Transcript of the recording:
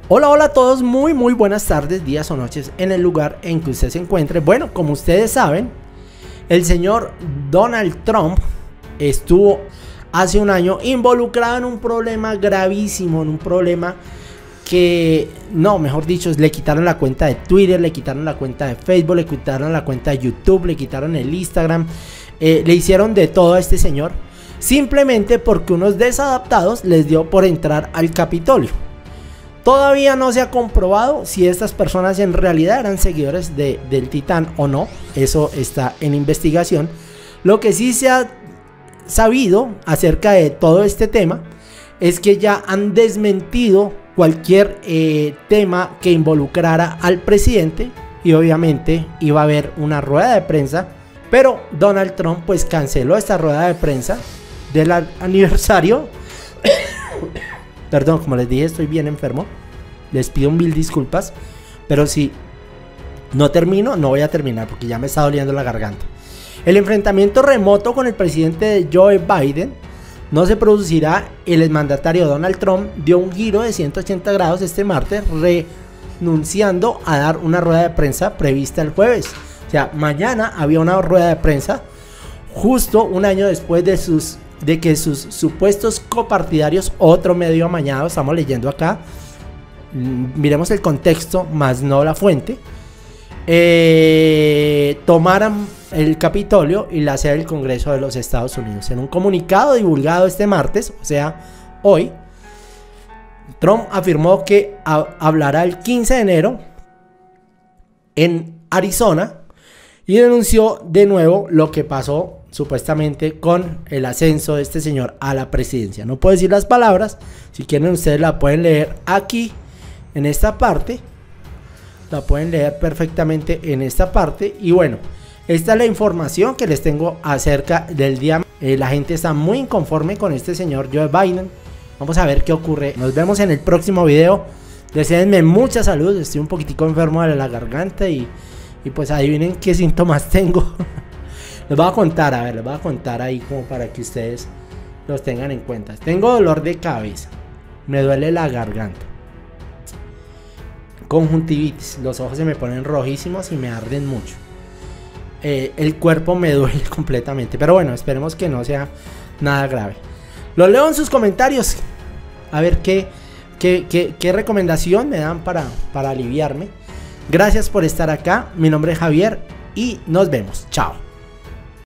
Hola, hola a todos, muy buenas tardes, días o noches en el lugar en que usted se encuentre. Bueno, como ustedes saben, el señor Donald Trump estuvo hace un año involucrado en un problema gravísimo, en un problema que, no, mejor dicho, le quitaron la cuenta de Twitter, le quitaron la cuenta de Facebook, le quitaron la cuenta de YouTube, le quitaron el Instagram, le hicieron de todo a este señor, simplemente porque unos desadaptados les dio por entrar al Capitolio. Todavía no se ha comprobado si estas personas en realidad eran seguidores del Titán o no. Eso está en investigación. Lo que sí se ha sabido acerca de todo este tema es que ya han desmentido cualquier tema que involucrara al presidente, y obviamente iba a haber una rueda de prensa, pero Donald Trump pues canceló esta rueda de prensa del aniversario. Perdón, como les dije, estoy bien enfermo. Les pido mil disculpas. Pero si no termino, no voy a terminar porque ya me está doliendo la garganta. El enfrentamiento remoto con el presidente Joe Biden no se producirá. El exmandatario Donald Trump dio un giro de 180 grados este martes, renunciando a dar una rueda de prensa prevista el jueves. O sea, mañana había una rueda de prensa, justo un año después de que sus supuestos copartidarios, otro medio amañado, estamos leyendo acá, miremos el contexto más no la fuente, tomaran el Capitolio y la sede del Congreso de los Estados Unidos. En un comunicado divulgado este martes, o sea, hoy, Trump afirmó que hablará el 15 de enero en Arizona y denunció de nuevo lo que pasó supuestamente con el ascenso de este señor a la presidencia. No puedo decir las palabras, si quieren ustedes la pueden leer aquí en esta parte, la pueden leer perfectamente en esta parte. Y bueno, esta es la información que les tengo acerca del día. La gente está muy inconforme con este señor Joe Biden. Vamos a ver qué ocurre. Nos vemos en el próximo video. Deseenme mucha salud, estoy un poquitico enfermo de la garganta y pues adivinen qué síntomas tengo. Les voy a contar, a ver, les voy a contar ahí como para que ustedes los tengan en cuenta. Tengo dolor de cabeza, me duele la garganta, conjuntivitis, los ojos se me ponen rojísimos y me arden mucho. El cuerpo me duele completamente, pero bueno, esperemos que no sea nada grave. Lo leo en sus comentarios, a ver qué recomendación me dan para aliviarme. Gracias por estar acá, mi nombre es Javier y nos vemos, chao.